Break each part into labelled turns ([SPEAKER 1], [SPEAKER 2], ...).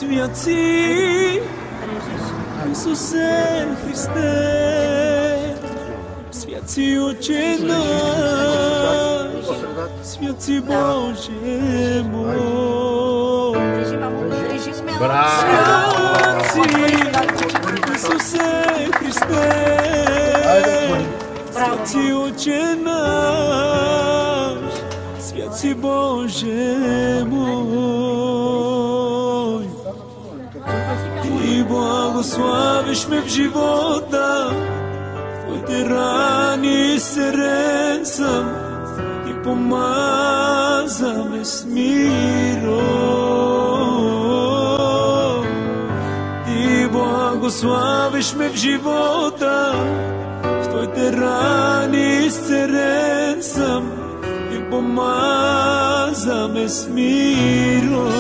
[SPEAKER 1] святи Исусе Христе, святи Отче наш, святи Боже мой. Святи Исусе Христе, святи Отче наш, святи Боже мой. Ти благославиш ме в живота, в Твоите рани исцелен съм, Ти помаза ме с миром. Ти благославиш ме в живота, в Твоите рани исцелен съм, Ти помаза ме с миром.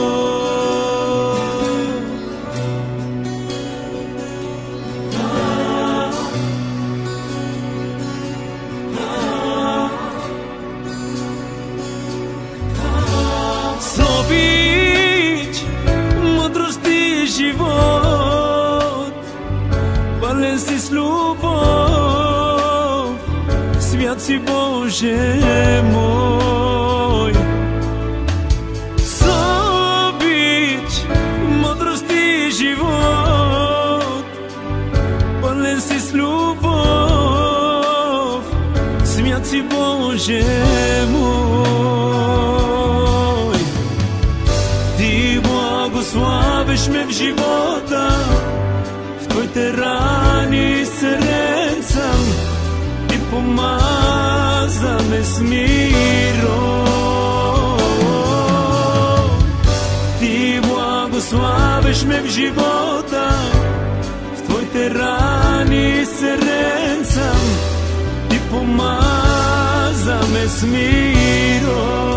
[SPEAKER 1] Живот, пълен си с любов, свят си Боже мой. С обич, мъдрост и живот, пълен си с любов, свят си Боже мой. Ти благославиш ме в живота, в Твоите рани исцелен съм, Ти помаза ме с миром. Ти благославиш ме в живота, в Твоите рани исцелен съм, Ти помаза ме с миром.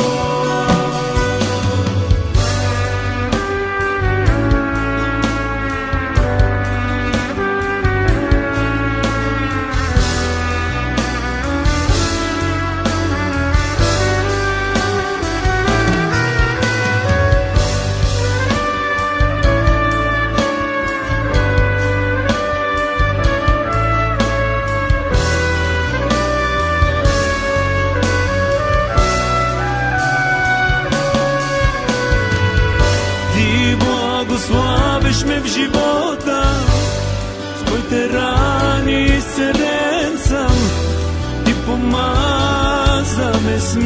[SPEAKER 1] Благославиш ме в живота, в Твоите рани исцелен съм, Ти помаза ме с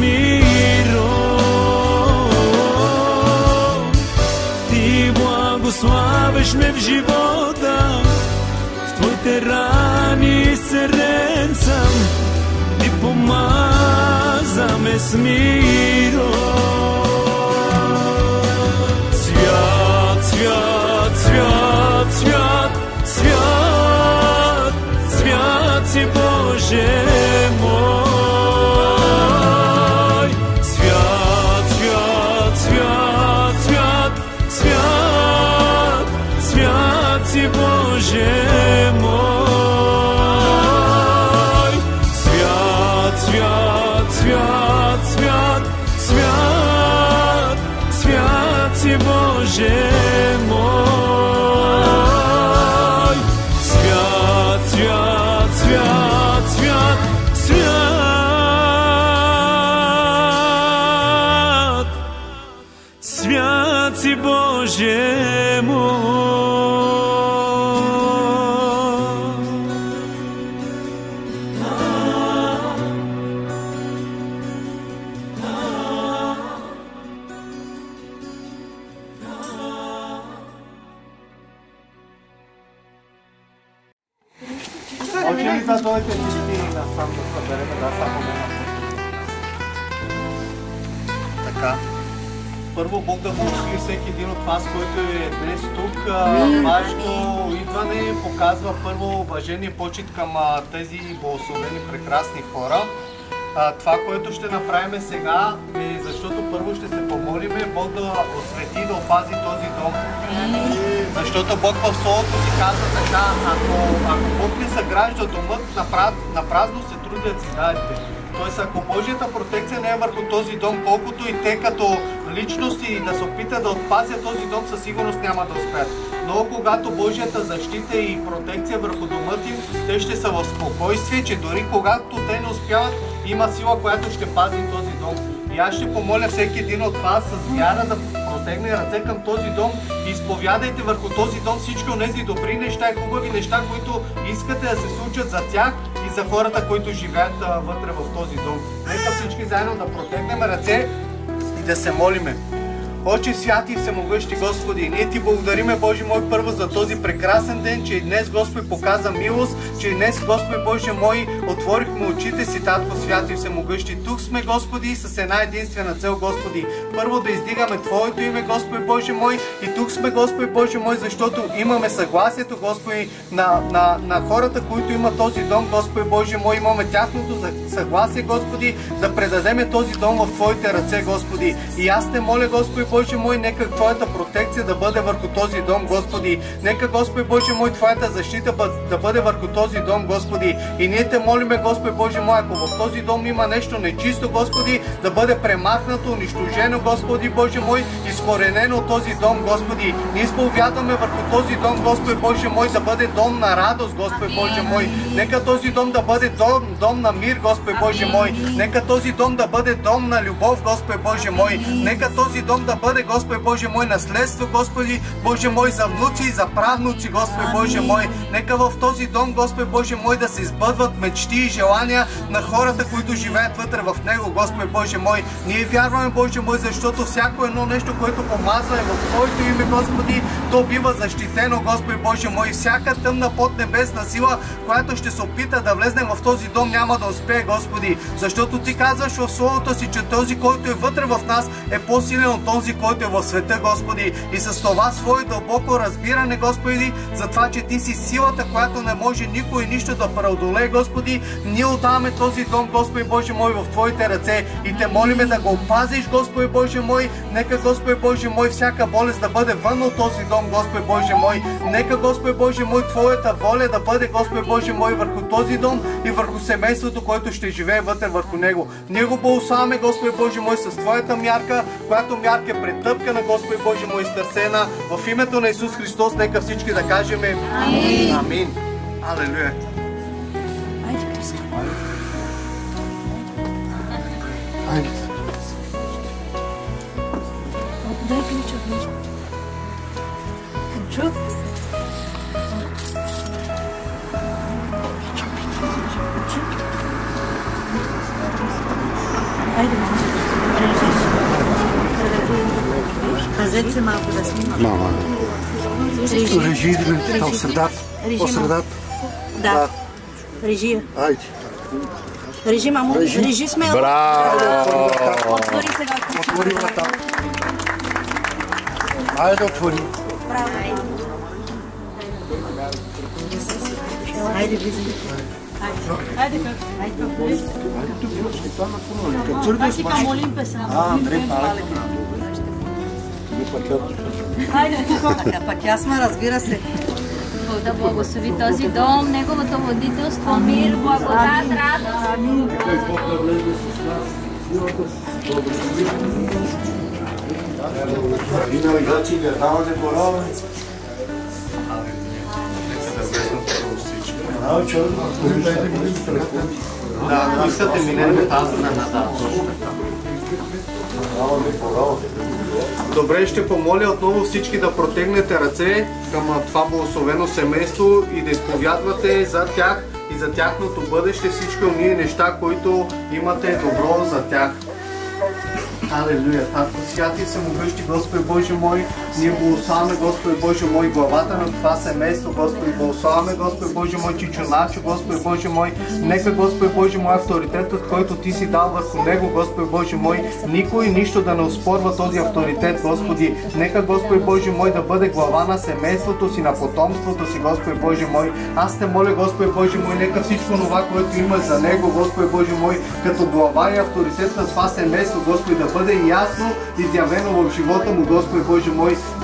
[SPEAKER 1] миром. Ти благославиш ме в живота, в Твоите рани исцелен съм, Ти помаза ме с миром. Свят, свят, свят, свят, свят си Боже мой. Свят, свят, свят, свят, свят, свят си Боже мой. Свят, свят, свят, свят, свят, свят си Боже мой. Свят, свят, свят, свят, свят, свят си Боже мой.
[SPEAKER 2] Може ли да дойдете всички насам да съберем, да само така? Първо Бог да благослови всеки един от вас, който е днес тук. Вашето идване показва първо уважение и почит към тези благословени прекрасни хора. Това, което ще направим сега, е защото първо ще се помолиме Бог да освети и да опази този дом. Защото Бог в Словото си казва така, ако Бог не съгражда домът, на празно се трудят зидарите. Тоест, ако Божията протекция не е върху този дом, колкото и те като личности да се опитат да отпазят този дом, със сигурност няма да успеят. Но когато Божията защита и протекция върху домът им, те ще са в спокойствие, че дори когато те не успяват, има сила, която ще пази този дом. И аз ще помоля всеки един от вас с вяра да протегне ръце към този дом и изповядайте върху този дом всички от тези добри неща и хубави неща, които искате да се случат за тях и за хората, които живеят вътре в този дом. Нека всички заедно да протегнем ръце и да се молиме. Отче святи и всемогъщи Господи, ние Ти благодариме, Боже мой, първо за този прекрасен ден, че и днес, Господи, показа милост, че и днес, Господи Боже мой, отворихме очите си, Татко святи и всемогъщи. Тук сме, Господи, с една единствена цел, Господи. Първо да издигаме Твоето име, Господи Боже мой, и тук сме, Господи Боже мой, защото имаме съгласието, Господи, на хората, които имат този дом, Господи Боже мой, имаме тяхното съгласие, Господи, да предадеме този дом в Твоите ръце, Господи. И аз Те моля, Господи Боже мой, нека Твоята протекция да бъде върху този дом, Господи. Нека, Господи Боже мой, Твоята защита да бъде върху този дом, Господи. И ние Те молиме, Господи Боже мой, ако в този дом има нещо нечисто, Господи, да бъде премахнато, унищожено, Господи Боже мой, изкоренено от този дом, Господи. Ние изповядваме върху този дом, Господи Боже мой, да бъде дом на радост, Господи Боже мой. Нека този дом да бъде дом на мир, Господи Боже мой. Нека този дом да бъде дом на любов, Господи Боже мой. Нека този дом да бъде, Господи Боже мой, наследство, Господи Боже мой, за внуци и за правнуци, Господи Боже мой. Нека в този дом, Господи Боже мой, да се избъдват мечти и желания на хората, които живеят вътре в него, Господи Боже мой. Ние вярваме, Боже мой, защото всяко едно нещо, което помазваме в Твоето име, Господи, то бива защитено, Господи Боже мой. Всяка тъмна поднебесна сила, която ще се опита да влезне в този дом, няма да успее, Господи. Защото Ти казваш в Словото си, че този, който е вътре в нас, е по-силен от този, който е в света, Господи. И с това свое дълбоко разбиране, Господи, за това, че Ти си силата, която не може никой нищо да преодолее, Господи, ние отдаваме този дом, Господи Боже мой, в Твоите ръце и Те молиме да го опазиш, Господи Боже мой. Нека, Господи Боже мой, всяка болест да бъде вън от този дом, Господи Боже мой. Нека, Господи Боже мой, Твоята воля да бъде, Господи Боже мой, върху този дом и върху семейството, което ще живее вътре върху него. Ние го благославяме, Господи Боже мой, с Твоята мярка, която мярка е претъпкана, Господи Боже мой, изтърсена. В името на Исус Христос, нека всички да кажем Амин. Амин. Алелуя.
[SPEAKER 3] Дай ключа. Ключа? Айде, Казете се малко да снима.
[SPEAKER 4] Мама. Режи, по средата. По средата.
[SPEAKER 3] Да. Режия.
[SPEAKER 4] Айде.
[SPEAKER 3] Режи, мамо. Режи смело.
[SPEAKER 4] Браво!
[SPEAKER 3] Отвори сега.
[SPEAKER 4] Отвори врата. Айде, отвори.
[SPEAKER 3] Браво. Айде, влизай. Айде, как? Айде, как? Аз си камолим песен.
[SPEAKER 4] Андрей,
[SPEAKER 3] Айде, пък аз ме, разбира се.
[SPEAKER 5] Бог да благослови този дом, Неговото водителство, мир, благодат, радост. Амин.
[SPEAKER 4] И навигации, вярваме корова.
[SPEAKER 2] Да, искате минем тази на надал. Добре, ще помоля отново всички да протегнете ръце към това благословено семейство и да изповядвате за тях и за тяхното бъдеще всички ония неща, които имате добро за тях. Алелуя! Татко святи и всемогъщи, Господи Боже мой, ние благославяме, Господи Боже мой, главата на това семейство, Господи, благославяме, Господи Боже мой, Чичуначо, Господи Боже мой, нека, Господи Боже мой, авторитетът, който Ти си дал върху него, Господи Боже мой, никой нищо да не оспорва този авторитет, Господи. Нека, Господи Боже мой, да бъде глава на семейството си, на потомството си, Господи Боже мой. Аз Те моля, Господи Боже мой, нека всичко това, което има за него, Господи Боже мой, като глава и авторитет на това семейство, Господи, да бъде ясно изявено в живота му, Господи Боже мой.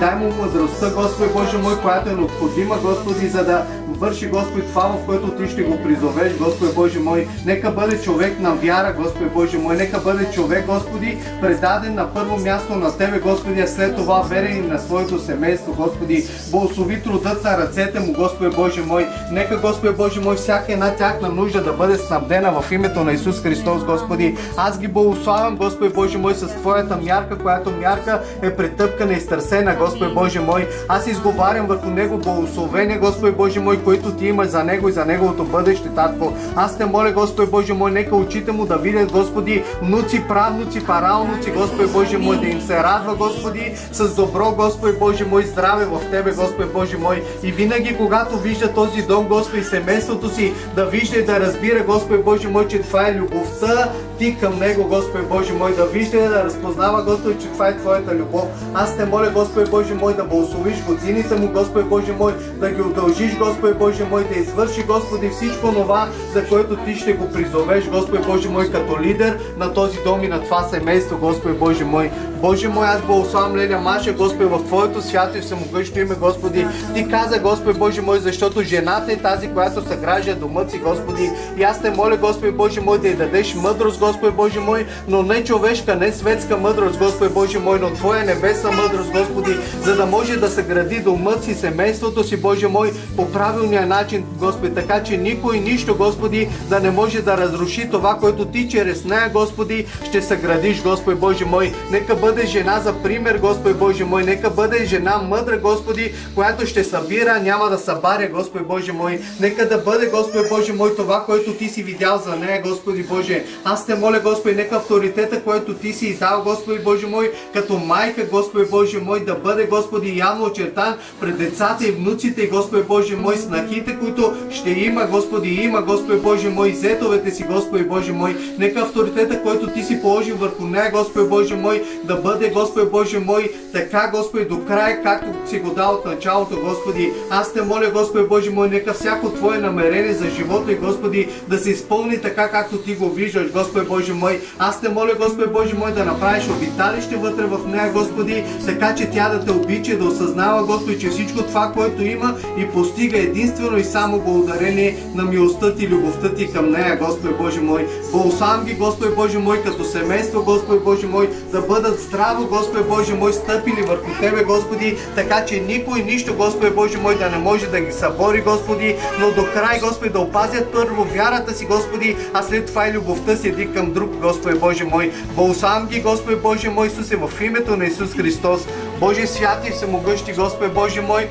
[SPEAKER 2] дай му мъдростта, Господи Боже мой, която е необходима, Господи, за да върши, Господи, това, в което Ти ще го призовеш, Господи Боже мой. Нека бъде човек на вяра, Господи Боже мой, нека бъде човек, Господи, предаден на първо място на Тебе, Господи, а след това верен и на своето семейство, Господи. Благослови трудът на ръцете му, Господи Боже мой. Нека, Господи Боже мой, всяка една тяхна нужда да бъде снабдена в името на Исус Христос, Господи. Аз ги благославям, Господи Боже мой, с Твоята мярка, която мярка е претъпкана и изтърсена, Господи Боже мой. Аз изговарям върху него благословение, Господи Боже мой, които Ти имаш за него и за неговото бъдеще, Татко. Аз те моля, Господи Боже мой, нека очите му да видят, Господи, внуци, правнуци, паралнуци, Господи Боже мой, да им се радва, Господи, с добро, Господи Боже мой, здраве в Тебе, Господи Боже мой. И винаги, когато вижда този дом, Господи, семейството си, да вижда и да разбира, Господи Боже мой, че това е любовта Ти към него, Господи Боже мой, да вижда и да разпознава, Господи, че това е Твоята любов. Аз те моля, Господи Боже мой, да благословиш годините му, Господи Боже мой, да ги удължиш, Господи Боже мой, да извърши, Господи, всичко това, за което Ти ще го призовеш, Господи Боже мой, като лидер на този дом и на това семейство, Господи Боже мой. Боже мой, аз благославям Леля Маша, Господи, в Твоето свято и всемогъщо име, Господи. Ти каза, Господи Боже мой, защото жената е тази, която съгражда домът си, Господи. И аз те моля, Господи Боже мой, да й дадеш мъдрост, Господи Боже мой, но не човешка, не светска мъдрост, Господи Боже мой, но Твоя небесна мъдрост, Господи, за да може да съгради домът си, семейството си, Боже мой, по правилния начин, Господи, така че никой нищо, Господи, да не може да разруши това, което Ти чрез нея, Господи, ще съградиш, Господи Боже мой. Нека бъде жена за пример, Господи Боже мой, нека бъде жена мъдра, Господи, която ще събира, няма да събаря, Господи Боже мой. Нека да бъде, Господи Боже мой, това, което Ти си видял за нея, Господи Боже. Аз те моля, Господи, нека авторитета, който Ти си дал, Господи Боже мой, като майка, Господи Боже мой, да бъде, Господи, явно очертан пред децата и внуците, Господи Боже мой, снахите, които ще има, Господи, Господи Боже мой, зетовете си, Господи Боже мой. Нека авторитета, който Ти си положил върху нея, Господи Боже мой, да бъде, Господи Боже мой, така, Господи, до края, както си го дал от началото, Господи. Аз те моля, Господи Боже мой, нека всяко Твое намерение за живота и, Господи, да се изпълни така, както Ти го виждаш, Господи Боже мой. Аз те моля, Господи Боже мой, да направиш обиталище вътре в нея, Господи, така че тя да Те обича, да осъзнава, Господи, че всичко това, което има и постига единствено и само благодарение на милостта Ти, любовта Ти към нея, Господи Боже мой. Благославям ги, Господи Боже мой, като семейство, Господи Боже мой, да бъдат здраво, Господи Боже мой, стъпили върху Тебе, Господи, така че никой нищо, Господи Боже мой, да не може да ги събори, Господи, но до край, Господи, да опазят първо вярата си, Господи, а след това и любовта си един към друг, Господи Боже мой. Благославям ги, Господи Боже мой, Исусе, в името на Исус Христос. Боже святи и всемогъщи, Господи Боже мой,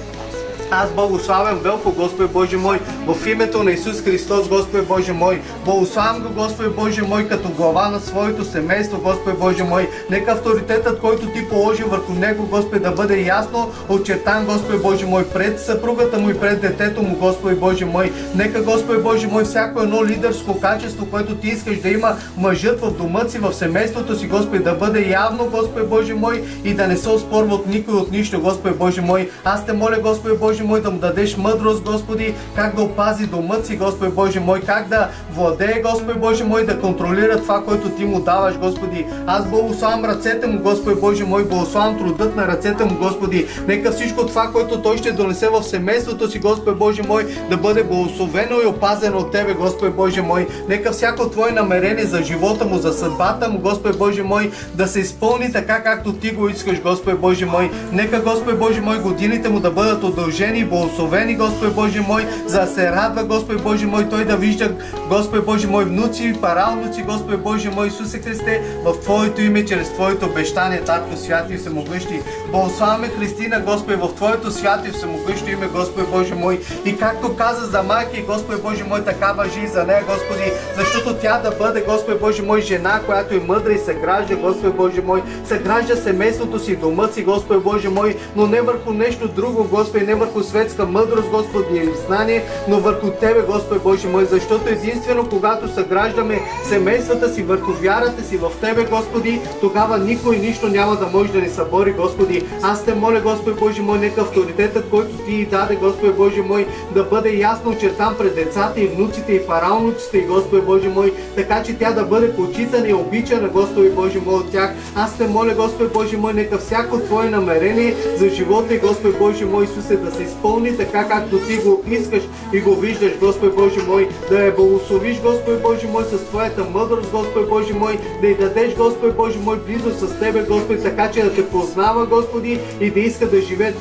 [SPEAKER 2] аз благославям Велко, Господи Боже мой, в името на Исус Христос, Господи Боже мой. Благославям го, Господи Боже мой, като глава на своето семейство, Господи Боже мой. Нека авторитетът, който Ти положи върху него, Господи, да бъде ясно очертан, Господи Боже мой, пред съпругата му и пред детето му, Господи Боже мой. Нека, Господи Боже мой, всяко едно лидерско качество, което Ти искаш да има мъжът в дома си, в семейството си, Господи, да бъде явно, Господи Боже мой, и да не се оспорва от никой от нищо, Господи Боже мой. Аз те моля, Господи Боже мой, да му дадеш мъдрост, Господи, как да опази домът си, Господи Боже мой, как да владее, Господи Боже мой, да контролира това, което Ти му даваш, Господи. Аз благославям ръцете му, Господи Боже мой, благославям трудът на ръцете му, Господи. Нека всичко това, което той ще донесе в семейството си, Господи Боже мой, да бъде благословено и опазено от Тебе, Господи Боже мой. Нека всяко Твое намерение за живота му, за съдбата му, Господи Боже мой, да се изпълни така, както Ти го искаш, Господи Боже мой. Нека, Господи Боже мой, годините му да бъдат удължени и благословени, Господи Боже мой, за да се радва, Господи Боже мой, той да вижда, Господи Боже мой, внуци, паралнуци, Господи Боже мой, Исусе Христе, в Твоето име, чрез Твоето обещание, Татко святи и всемогъщи. Благославяме Христина, Господи, в Твоето свято и всемогъщо име, Господи Боже мой. И както каза за майка и Господи Боже мой, така важи и за нея, Господи, защото тя да бъде, Господи Боже мой, жена, която е мъдра и съгражда, Господи Боже мой, съгражда семейството си, домът си, Господи Боже мой, но не върху нещо друго, Господи, не върху върху светска мъдрост, Господи, и знание, но върху Тебе, Господи Боже мой, защото единствено когато съграждаме семействата си върху вярата си в Тебе, Господи, тогава никой нищо няма да може да ни събори, Господи. Аз Те моля, Господи Боже мой, нека авторитетът, който Ти даде, Господи Боже мой, да бъде ясно очертан пред децата и внуците и паралниците и Господи Боже мой, така че тя да бъде почитана и обичана, Господи Боже мой, от тях. Аз Те моля, Господи Боже мой, нека всяко Твое намерение за живота и Господи Боже мой, Исусе, да се изпълни така, както Ти го искаш и го виждаш, Господи Боже мой, да я благословиш, Господи Боже мой, с Твоята мъдрост, Господи Боже мой, да й дадеш, Господи Боже мой, близо с Тебе, Господи, така че да Те познава, Господи, и да иска да живее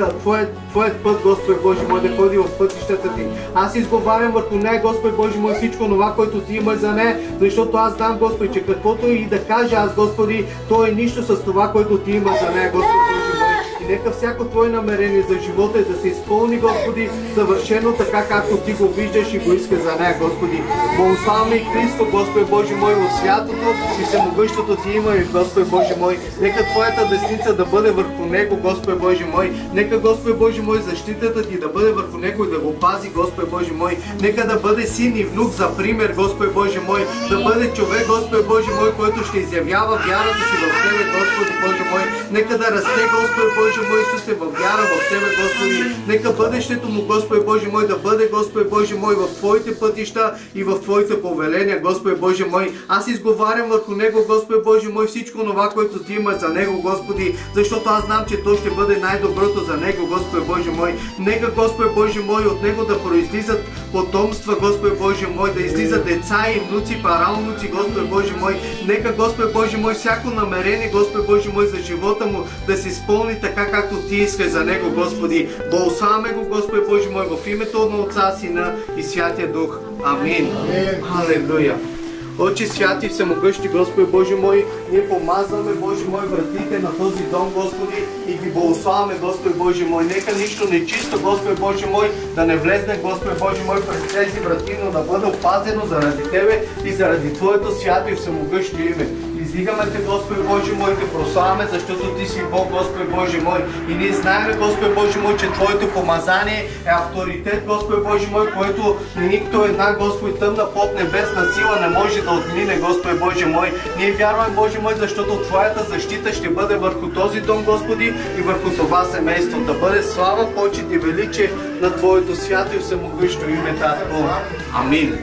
[SPEAKER 2] Твоят път, Господи Боже мой, да ходи в пътищата Ти. Аз изговарям върху нея, Господи Боже мой, всичко това, което Ти имаш за нея, защото аз знам, Господи, че каквото и да кажа аз, Господи, то е нищо с това, което Ти имаш за нея, Господи Боже мой. И нека всяко Твое намерение за живота е да се изпълни, Господи, съвършено така, както Ти го виждаш и го искаш за нея, Господи. Благославяме и Христо, Господи Боже мой, от святото и всемогъщото Ти има, Господи Боже мой. Нека Твоята десница да бъде върху него, Господи Боже мой. Нека, Господи Боже мой, защитата Ти да бъде върху него и да го пази, Господи Боже мой. Нека да бъде син и внук за пример, Господи Боже мой. Да бъде човек, Господи Боже мой, който ще изявява вярата си в Тебе, Господи Боже мой. Нека да расте, Господи Боже мой, Исусе, в вяра в Тебе, Господи. Нека бъдещето му, Господи Боже мой, да бъде, Господи Боже мой, в Твоите пътища и в Твоите повеления, Господи Боже мой. Аз изговарям върху него, Господи Боже мой, всичко това, което Ти имаш за него, Господи, защото аз знам, че то ще бъде най-доброто за него, Господи Боже мой. Нека, Господи Боже мой, от него да произлизат потомства, Господи Боже мой, да излизат деца и внуци, паралници, Господи Боже мой. Нека, Господи Боже мой, всяко намерение, Господи Боже мой, за живота му да се изпълни така, както Ти искаш за него, Господи. Благославяме го, Господи Боже мой, в името на Отца, Сина и Святия Дух. Амин. Халелуя. Отче святи, всемогъщи, Господи Боже мой, ние помазваме, Боже мой, вратите на този дом, Господи, и ги благославяме, Господи Боже мой. Нека нищо нечисто, Господи Боже мой, да не влезне, Господи Боже мой, през тези врати, но да бъде опазено заради Тебе и заради Твоето свято и всемогъщо име. Издигаме Те, Господи Боже мой, Те прославяме, защото Ти си Бог, Господи Боже мой. И ние знаем, Господи Боже мой, че Твоето помазание е авторитет, Господи Боже мой, който никто една, Господи, тъмна под небесна сила не може да отмине, Господи Боже мой. Ние вярваме, Боже мой, защото Твоята защита ще бъде върху този дом, Господи, и върху това семейство. Да бъде слава, почит и величие на Твоето свято и всемогъщо име, Татко. Амин.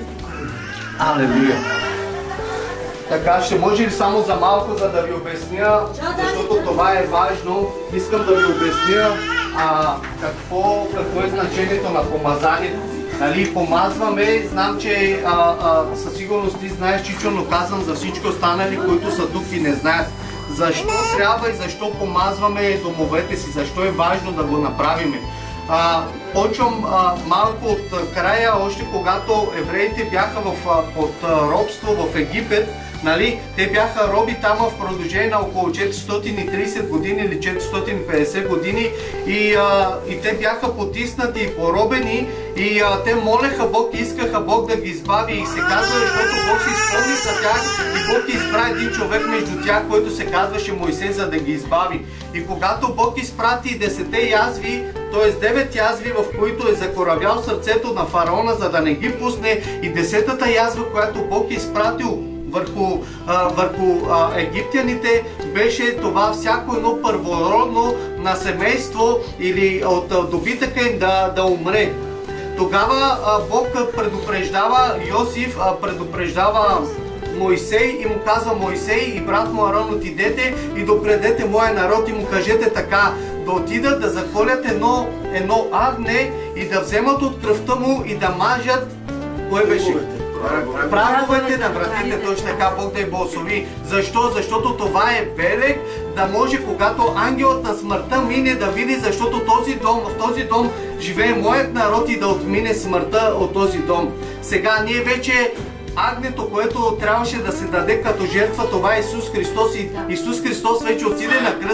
[SPEAKER 2] Алелуя. Така, ще може ли само за малко, за да ви обясня, защото това е важно, искам да ви обясня какво е значението на помазанието. Нали, помазваме, знам, че със сигурност ти знаеш, Чичо, но казвам за всички останали, които са тук и не знаят. Защо трябва и защо помазваме домовете си, защо е важно да го направим. Почвам малко от края, още когато евреите бяха под робство в Египет. Нали? Те бяха роби там в продължение на около 430 години или 450 години и те бяха потиснати и поробени и те молеха Бог и искаха Бог да ги избави и се казва, защото Бог се изпълни за тях и Бог избра един човек между тях, който се казваше Мойсей, за да ги избави. И когато Бог изпрати 10 язви, т.е. 9 язви, в които е закоравял сърцето на фараона, за да не ги пусне, и 10-та язва, която Бог изпратил върху египтяните, беше това всяко едно първородно на семейство или от добитъка им да умре. Тогава Бог предупреждава Йосиф, предупреждава Мойсей и му казва: Мойсей и брат му Арон, отидете и допредете моя народ и му кажете така: да отидат да заколят едно агне и да вземат от кръвта му и да мажат, кое беше? Праговете на вратите, точно така, Бог да я благослови. Защо? Защото това е белег, да може, когато ангелът на смъртта мине, да види, защото в този дом живее моят народ и да отмине смъртта от този дом. Сега ние вече агнето, което трябваше да се даде като жертва, това е Исус Христос, и Исус Христос вече отиде на кръста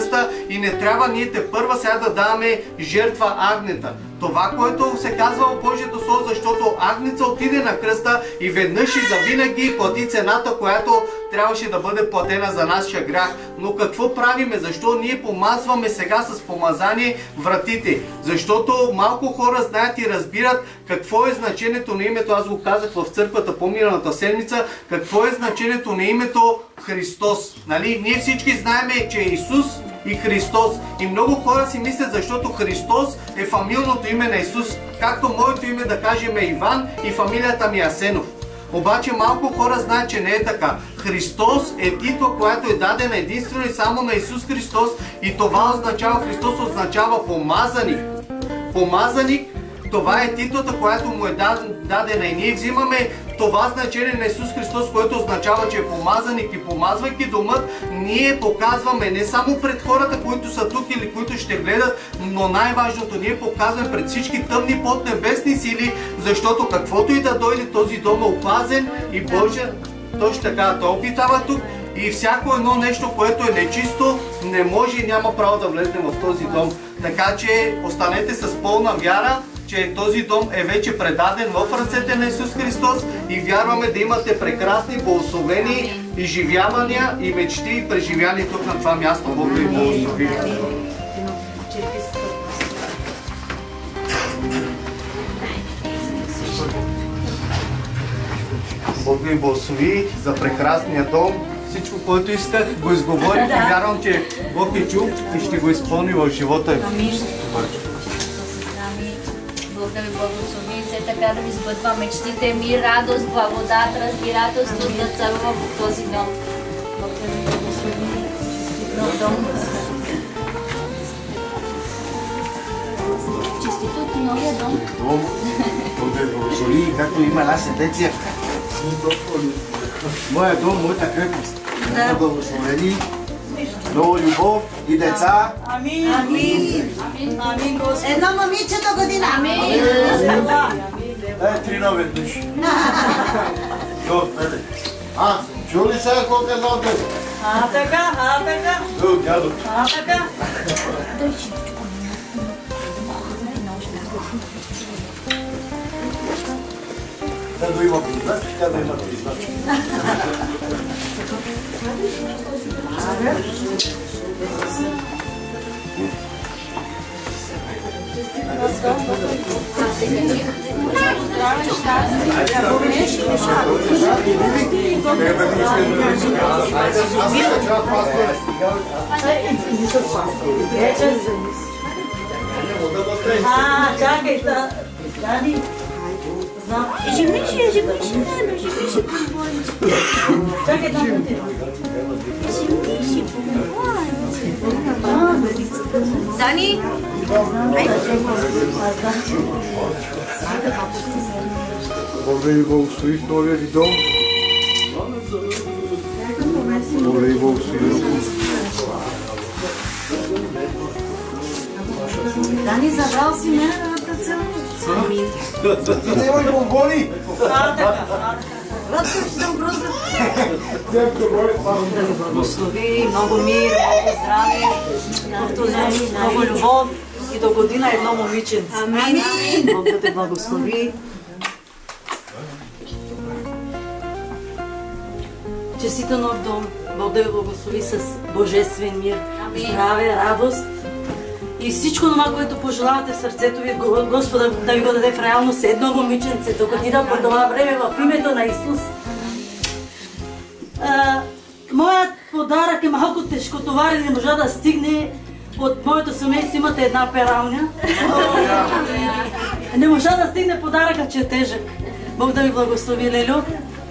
[SPEAKER 2] и не трябва ние тепърва сега да даваме жертва агнета. Това, което се казва в Божието Слово, защото агнеца отиде на кръста и веднъж и завинаги плати цената, която трябваше да бъде платена за нашия грях. Но какво правиме? Защо ние помазваме сега с помазание вратите? Защото малко хора знаят и разбират какво е значението на името. Аз го казах в църквата по-миналата седмица. Какво е значението на името Христос? Нали? Ние всички знаем, че е Исус и Христос. И много хора си мислят, защото Христос е фамилното име на Исус. Както моето име, да кажем, е Иван и фамилията ми е Асенов. Обаче малко хора знаят, че не е така. Христос е титла, която е дадена единствено и само на Исус Христос, и това означава, Христос означава помазаник. Помазаник, това е титлата, която му е дадена, и ние взимаме това значение на Исус Христос, което означава, че е помазаник, и помазвайки домът, ние показваме не само пред хората, които са тук или които ще гледат, но най-важното, ние показваме пред всички тъмни поднебесни сили, защото каквото и да дойде, този дом е опазен и Божия, точно така, той обитава тук, и всяко едно нещо, което е нечисто, не може и няма право да влезе в този дом. Така че останете с пълна вяра, че този дом е вече предаден в ръцете на Исус Христос, и вярваме да имате прекрасни, благословени изживявания и мечти и преживяния тук на това място. Бог ви благослови. Бог ви благослови за прекрасния дом. Всичко, което исках, го изговорих и вярвам, че Бог е чул и ще го изпълни в живота ви.
[SPEAKER 5] Бог да ви благослови, все така да ви сбъдва мечтите, мир, радост, благодат, разбирателство да царува в този дом. Бог да ви благослови, честит дом. Честито от новия дом.
[SPEAKER 4] Бог да ви благослови, както има една сентенция. Моя дом, моята крепост. Да благословени, много любов и деца.
[SPEAKER 3] Амин. Амин. Амин, Господи. Едно момиче до година. Амин.
[SPEAKER 4] Дай 3 нови души. Чули сега колко е едно от тези?
[SPEAKER 3] Така.
[SPEAKER 4] Дядо.
[SPEAKER 3] Така.
[SPEAKER 4] Дядо има призначки, дядо има призначки.
[SPEAKER 3] Чакай, Дади. Ежемиши. Чакай, Дади. Дани?
[SPEAKER 4] Бог да ви благослови в новия ви дом. Бог да ви благослови.
[SPEAKER 3] Дани, забрал си мене на цяло. Амин.
[SPEAKER 4] Ти не имаш бомбони?
[SPEAKER 3] Радко ще съм просто. Да ви благослови, много мир, много здраве, много любов и до година едно момиченце. Амин. Бог да те благослови. Честито нов дом. Бог да ви благослови с божествен мир, здраве, радост и всичко това, което пожелавате в сърцето ви, Господа да ви го даде в реалност едно момиченце, докато ида по това време в името на Исус. Моят подарък е малко тежкотоварен, не можа да стигне. От моето семейство имате една пералня. Не можа да стигне подаръка, че е тежък. Бог да ви благослови, Лелю.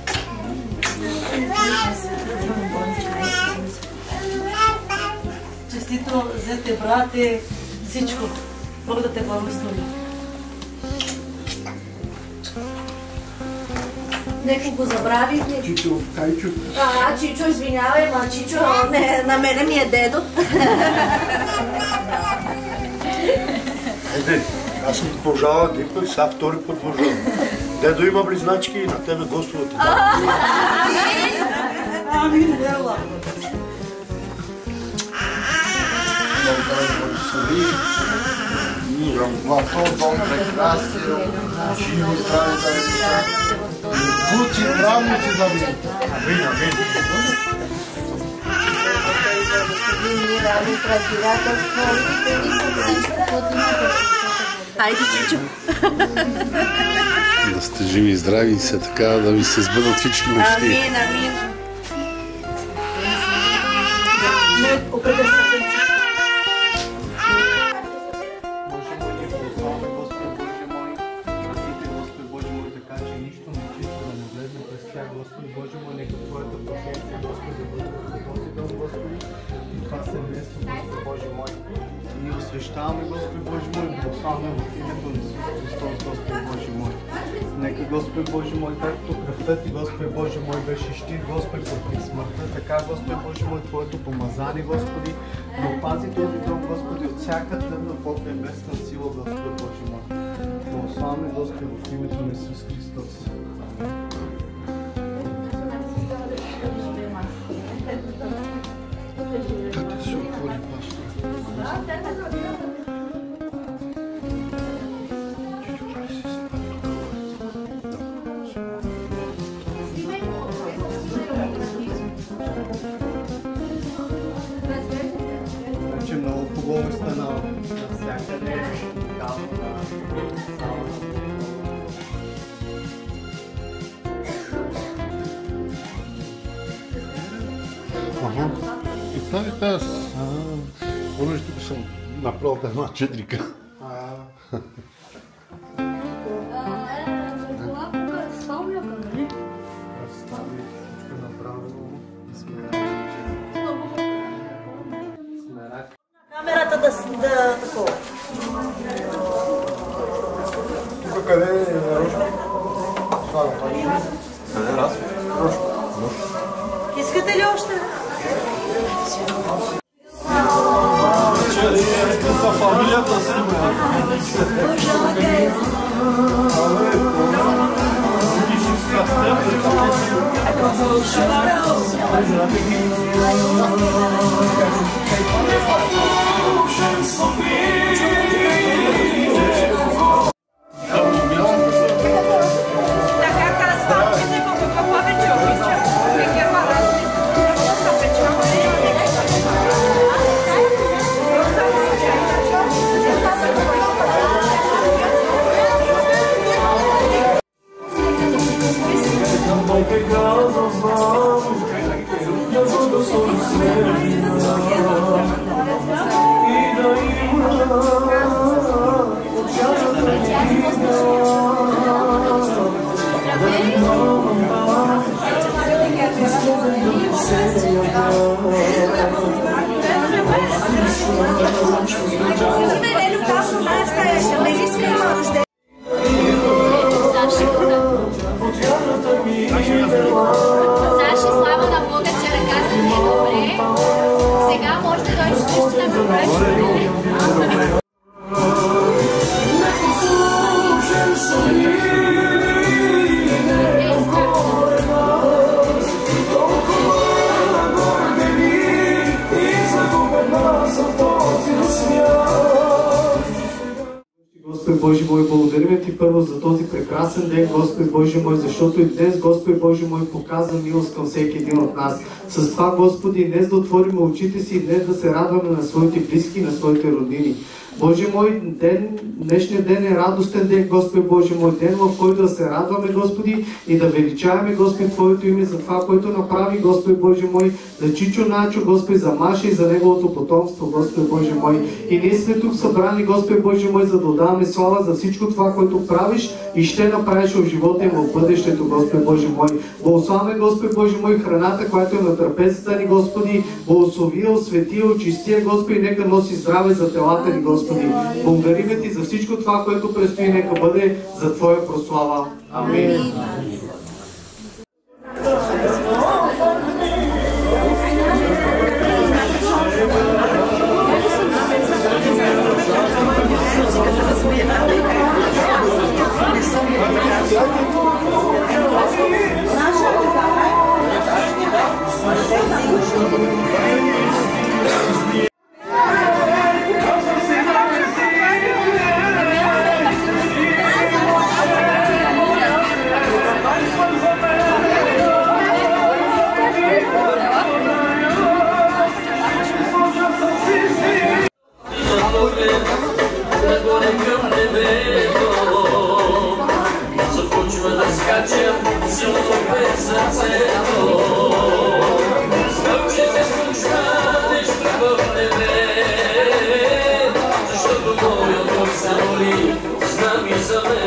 [SPEAKER 3] Честито, зете, брате, всичко. Бог да те благослови.
[SPEAKER 6] Некой го забрави.
[SPEAKER 4] Чичо, Кайчо.
[SPEAKER 6] Чичо, извинявай, ма Чичо, не, на мене ми е дедо.
[SPEAKER 4] Айде, аз съм те пожала един път, сега втори път пожала. Дедо има близначки и на тебе Господа ти дава.
[SPEAKER 3] Амин, вела.
[SPEAKER 4] благослови. Миром, злато, дом, прекрасие, живо, здраве, да рече. Лучи, правници да ви. Амин, амин.
[SPEAKER 6] Хайде, Чичо.
[SPEAKER 7] Да сте живи и здрави и се така, да ви се сбъдат всички мечти.
[SPEAKER 6] Амин, амин.
[SPEAKER 2] Боже мой, ни благославяме, Господи Боже мой, вратите, Господи Боже мой, така че нищо нечисто да не влезне през тях, Господи Боже мой, нека Твоята прощение, Господи, бъде върху този дом, Господи, и това семейство, Господи Боже мой. Ние освещаваме, Господи Боже мой, благославяме в името на Исус Христос, Господи Боже мой. Нека, Господи Боже мой, както кръвта Ти, Господи Боже мой, беше щит, Господи, против смъртта, така, Господи Боже мой, Твоето помазание, Господи, да опази този дом, Господи, от всяка тъмна подка и бесна сила, Господи Боже мой. Благославяме, Господи, в името на Исус Христос.
[SPEAKER 4] Как се отвори, пастор?
[SPEAKER 2] Значи много хубаво стана навсякъде, кално на залата.
[SPEAKER 4] Ага. И тази аз, понеже тук съм направил една четрика.
[SPEAKER 2] Разстави всичко направено и сме рак.
[SPEAKER 6] Камерата да такова.
[SPEAKER 4] Тук къде е Рошко?
[SPEAKER 2] Къде раз?
[SPEAKER 6] Искате ли още?
[SPEAKER 2] Фамилията си
[SPEAKER 6] Така казвам, че не мога повече обичам.
[SPEAKER 5] Саши, слава на Бога, че ръката ми е добре. Сега може да дойдеш нещо да ме правиш.
[SPEAKER 2] Господи Боже мой, благодарим Ти първо за този прекрасен ден, Господи Боже мой, защото и днес, Господи Боже мой, показва милост към всеки един от нас. С това, Господи, днес да отворим очите си и днес да се радваме на своите близки, на своите роднини. Боже мой, днешният ден е радостен ден, Господи Боже мой, ден, в който да се радваме, Господи, и да величаваме, Господи, Твоето име за това, което направи, Господи Боже мой, за Чичо Начо, Господи, за Маша и за неговото потомство, Господи Боже мой. И ние сме тук събрани, Господи Боже мой, за да отдаваме слава за всичко това, което правиш и ще направиш в живота им в бъдещето, Господи Боже мой. Благославяме, Господи Боже мой, храната, която е на трапезата ни, Господи, благослови, освети, очисти, Господи, нека носи здраве за телата ни, Господи. Благодариме Ти за всичко това, което предстои, нека бъде за Твоя прослава. Амин.
[SPEAKER 6] Наша
[SPEAKER 1] Znam i za